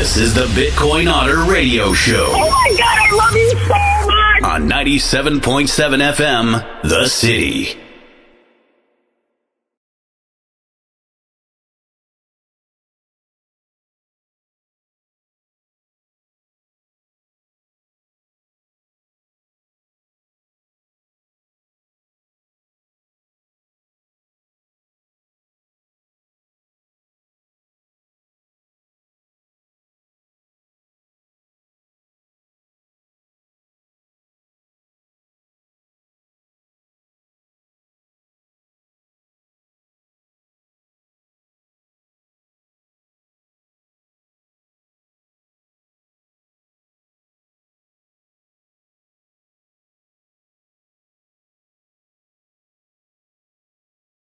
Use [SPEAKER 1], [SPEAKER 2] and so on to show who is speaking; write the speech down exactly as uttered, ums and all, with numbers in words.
[SPEAKER 1] This is the Bitcoin Otter Radio Show.
[SPEAKER 2] Oh my God, I love you so much!
[SPEAKER 1] On ninety-seven point seven F M, The City.